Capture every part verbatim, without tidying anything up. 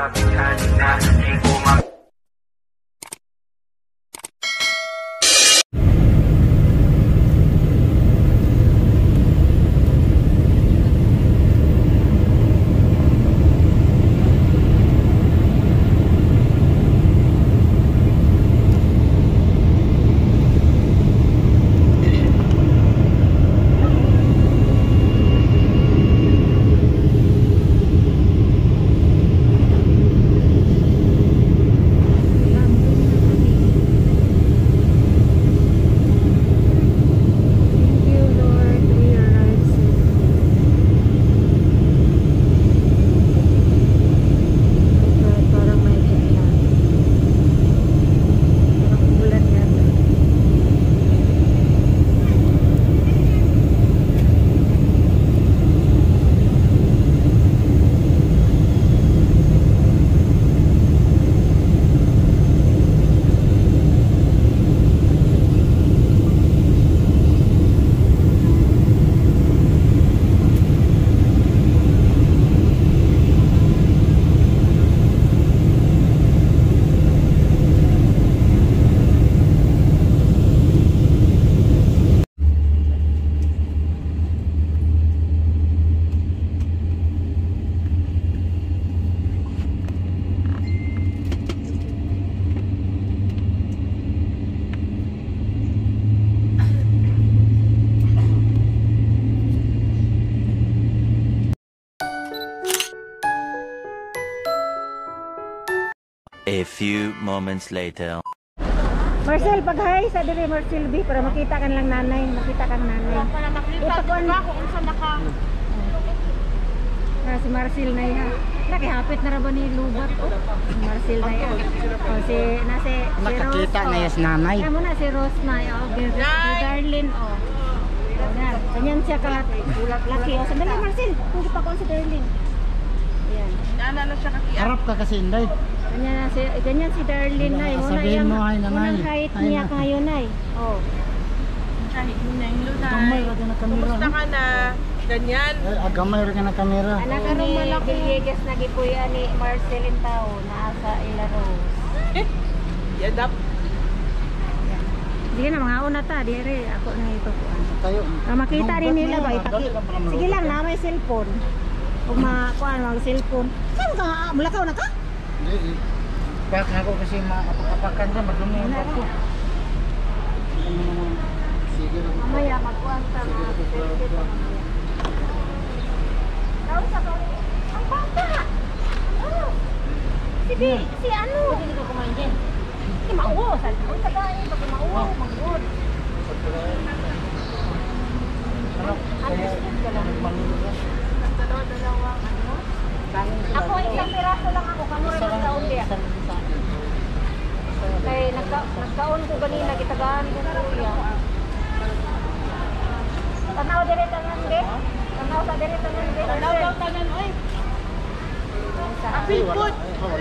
A few moments later. Marcel, pag-hi sa dili Marcel B para makita kan lang nanay, makita kang nanay. Para makita ko ba kung unsa naka. Ah, si Marcel na ya. Nakihapit na ra ba ni lubat oh. Si Marcel na ya. Oh, si na si, si Nakakita Rose, na yes nanay. Kaya mo na si Rose na oh, si Darlene oh. Yan, ganyan siya kalat. Laki oh. Sandali Marcel, kung pa ko si Darlene. Yan. Nana na siya kakiya. Harap ka kasi Inday. Ganyan na si ganyan si Darlene na. Sabihin mo ay nanay. Unang height niya kayo nay. Oh. Kahit na yung lunay. Gamay ra na kamera. Kumusta ka na? Ganyan. Eh, agamay ra na kamera. Anak karong malaki Villegas nagipuya ni Marcelin Tao naa sa Ila Rose. Yadap. Sige na mga una ta dire ako na ito ko. Tayo. Ah, makita rin nila ba ipaki. Sige lang na may cellphone. Kung makuan mag cellphone. Saan ka mulakaw na ka? Hindi. Bak ako kasi maapak-apakan dyan, maglumunod ako. Sige lang. Mamaya magkuan sa mga cellphone. Daw sa ko. Ang bata. Oh. Si si ano? Hindi ko kumain din. Si mauwo sa ko sa gayon pag mauwo magud. Ano? Understood ka lang. Dalawa-dalawang ano? Ako isang piraso lang ako kamo rin magkaon diya. Kay nagka nagkaon ko ganina gitagaan ko kuya. Tanaw dire tanan de. Tanaw sa dire tanan de. Tanaw daw tanan oy. Apil good.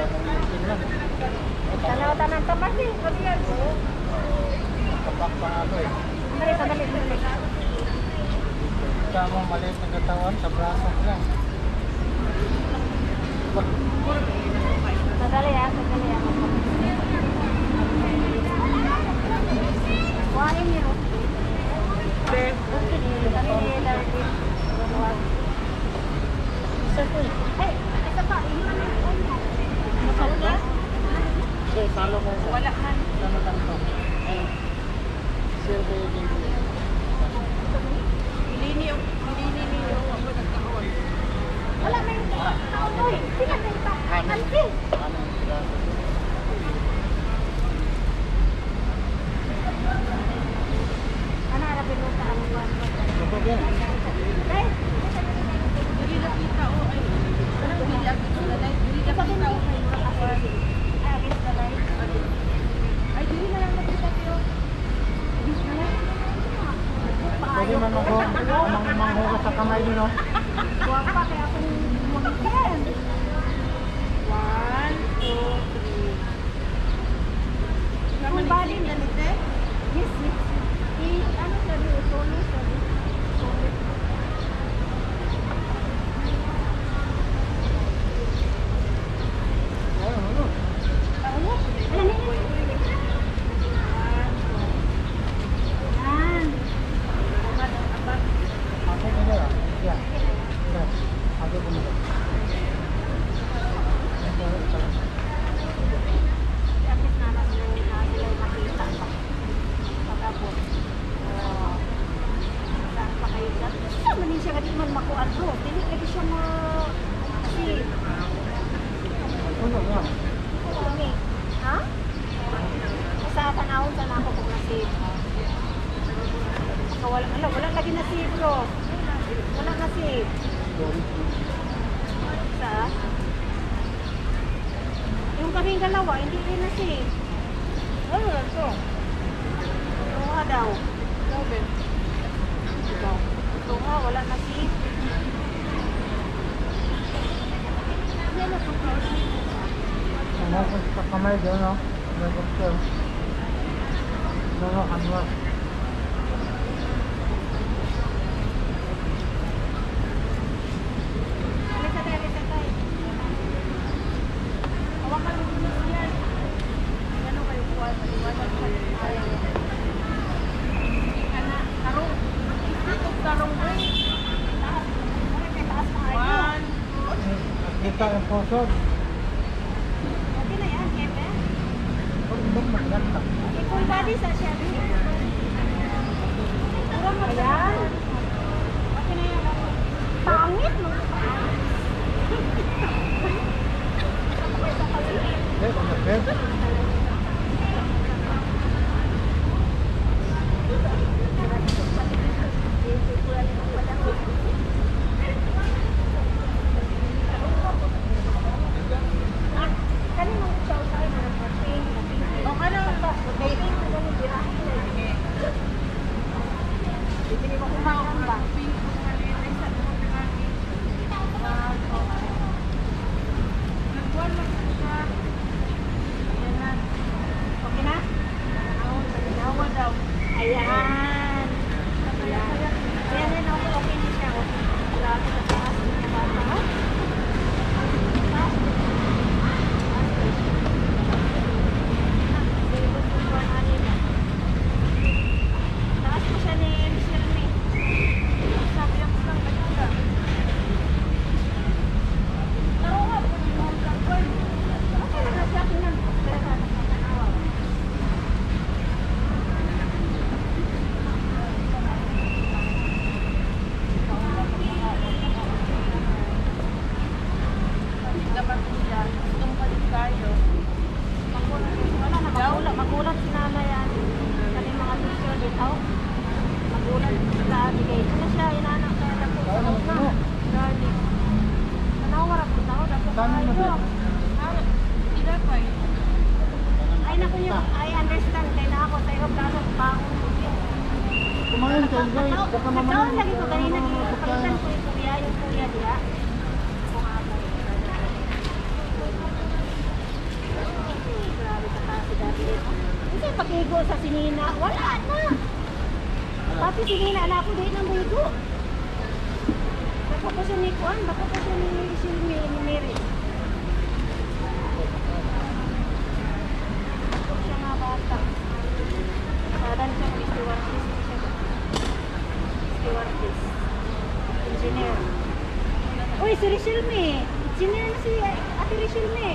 Tanaw tanan ta pasti kadiyan. Kapak pa ako eh. Dali sa dali dali. Tama maliit na katawan sa braso lang. Sadali ya, sadali ya. Kuhanin niyo. Be. Kami ni Darwin. Hey, isa pa. Wala. Sige, talo ko. Wala man. Talo tanto. Sir, kayo din. Ilini yung ilini niyo ako nagkaon. Wala may tauloy. Sige na ito. Ansi. Ano yung braso? Ano na pinuta ang buwan? Kapag yan. Hey, Dili na kita o ay. Dili na kita na live. Dili na kita o kay ay against the light. ay dili na lang nakita kayo. Pwede man ako, amang manghugas sa kamay din, no? Buwag pa kaya akong mag-ten. One, two, three. Naman bali ni ganite. Yes, yes. I, ano sabi, solo sabi. Solo. wala, ala, wala lagi na si bro. Wala na si. Sa? Yung kaming dalawa, hindi rin na si. Ano na to? Tuha daw. Sabi. Tuha, wala na si. Yan na po. Ano ko sa kamay doon, no? May doktor. No, no, Anwar. Alisa tayo, alisa tayo. Hawakan mo dito yan. Ano kayo kuha? Maliwanag ka. Ayaw. Ano? Tarong. Ito tarong rin. Taas. Bakit may taas na ayaw? One. Kita ang posod. Okay na yan, Kepe. Huwag bang maganda. Full body sa siya. Puro mo yan. Okay na yan. Pangit mo. Eh, ano, Fred? Ayan. Ayan. Ayan, okay, okay na siya. Wala ka na taas niya bata. Taas mo siya ni Mister May. Sabi ako lang kanina. Naroon ako ng mga vlog. Okay na siya akin lang. Pero sa nakakanawa. Dapat nila. Itong palit tayo. Wala na, magulat. Magulat si Nana yan. Kani mga teacher dito. Magulat sila. Bigay ito na siya. Inanak sa anak ko. Saan ang ano? Darling. Nanawar ako tao. Dapat Saan ang tayo. Ah, Sila pa eh. Ay, naku niyo. I understand. Kaya na ako sa iyo. Plano pa ako. Kumain ka, guys. Baka Nagkaon mamaya. lagi ko kanina. Ano, Palitan ko yung kuya. Yung kuya diya. Kung ako. Grabe ka pa si Daddy. Kasi pag-igo sa sinina, wala na. Pati sinina na ako din ang bigo. Baka po siya ni Juan, baka po siya ni Silmi, ni Mary. Baka siya nga bata. Sadan siya, stewardess siya. Stewardess. Engineer. Uy, si Richelme. Engineer na si Ate Richelme.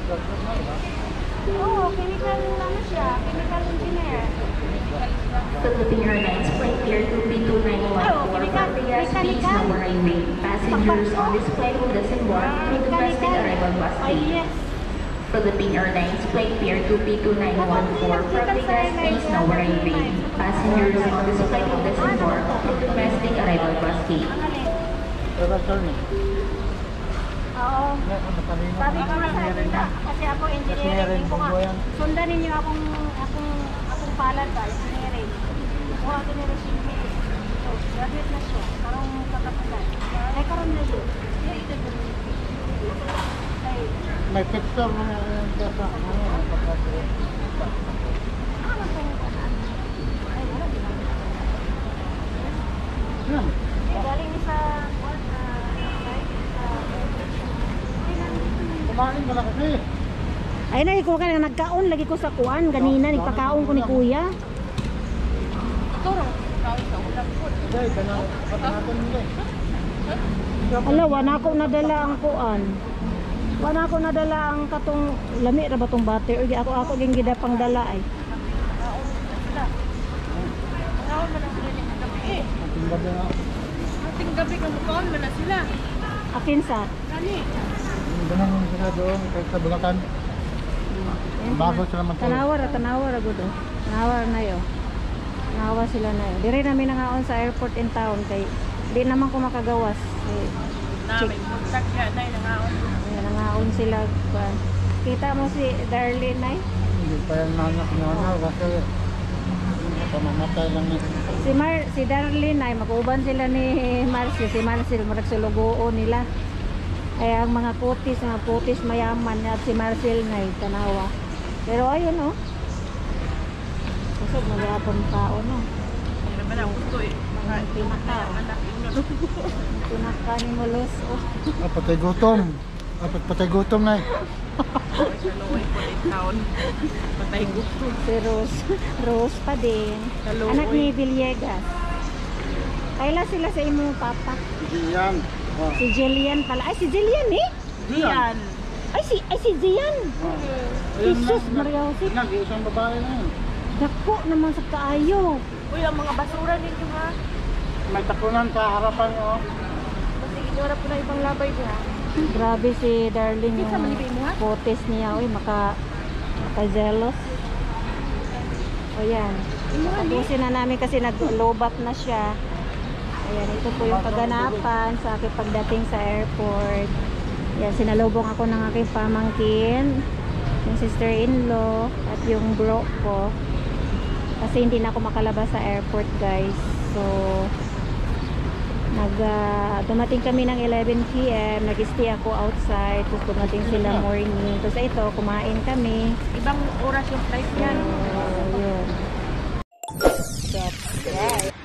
Oo, chemical ano siya, chemical engineer. Philippine Airlines Flight Pier two B two nine one Oh, four chemical- from the S P mechanical. Snow Highway. Passengers on this flight will disembark through domestic arrival bus Ay, gate. yes. Philippine Airlines Flight Pier two B two nine one four from the S P Snow Highway. Passengers on this flight will disembark through domestic arrival bus gate. Ang alin? Pero, Tony. Oo. Eh, ano, kanina. Sabi ko na sa akin na, kasi ako engineering, ko nga, sundan ninyo akong, akong, akong palad ba, engineering. Kuha ko ni Rashimi. So, graduate na siya, parang katapusan. Ay, karoon na yun. Ay, May picture mo na yun sa ano, pagkakasya. ano po yung kanan? Ay, wala, di naman. Yan. Ay, galing ni sa, what, ah, site, sa, ay, nandito. Kumain ka na kasi. Ay, na, ko ka nagkaon lagi ko sa kuan ganina, nagpakaon ko ni kuya. Ito rin. Tawag sa ulam ko. Hindi, ganun. Pati natin hindi. Ala, wala ko nadala ang kuan. Wala ko nadala ang katong lami ra ba tong butter or ako ako ging gidapang dala ay. Nakawal mo na sila ni gabi eh. Ating gabi nga. Ating gabi kang mukhaon mo na sila. Akin sa. Kani. Ganun sila doon, kahit sa Bulacan. Bago sila matulog. Tanawar, tanawar agud oh. Tanawar na yo. Nawa sila na yun. Dire namin nangaon sa airport in town kay di naman ko makagawas. Eh, Namin, muntak siya na yung nangaon. Ayan, nangaon sila. Kuan. Kita mo si Darlene na Hindi pa yung nanak niya na kasi pamamatay lang niya. Si Mar, si Darlene ay mag-uban sila ni Marcy. Si Marcy maragsulugoo nila. Ay ang mga kutis, mga kutis mayaman at si Marcel na tanawa. Pero ayun oh. Kusog magyapon tao no. Hindi naman ang gusto eh. Mga Pinaka. anak yung Pinaka ni Molos oh. Ah, patay gutom. Ah, pat- patay gutom na eh. sa luway po in town. Patay gusto. Si Rose. Rose pa din. Kaluoy. Anak ni Villegas. Kaila sila sa imo papa. Yan. Ah. Si Jillian pala. Ay si Jillian eh. Diyan. Ay si ay si Jian. Ah. Ayun Jesus lang, Maria Jose. nag-iisang babae na yun. Dako naman sa kaayo. Uy, ang mga basura ninyo ha. May tapunan sa harapan niyo. oh. Kasi inyora po na ibang labay dyan. Grabe si Darling Kinsa man yung ibig mo, ha? potes niya. Uy, maka, maka jealous. O yan. Tapusin na namin kasi nag-lobat na siya. Ayan, ito po yung kaganapan sa aking pagdating sa airport. Yan, sinalubong ako ng aking pamangkin, yung sister-in-law, at yung bro ko. Kasi hindi na ako makalabas sa airport, guys. So, nag, uh, dumating kami ng eleven p m Nag-stay ako outside. Tapos dumating sila morning. Tapos ito, kumain kami. Ibang oras yung flight yan. So, yun. That's right.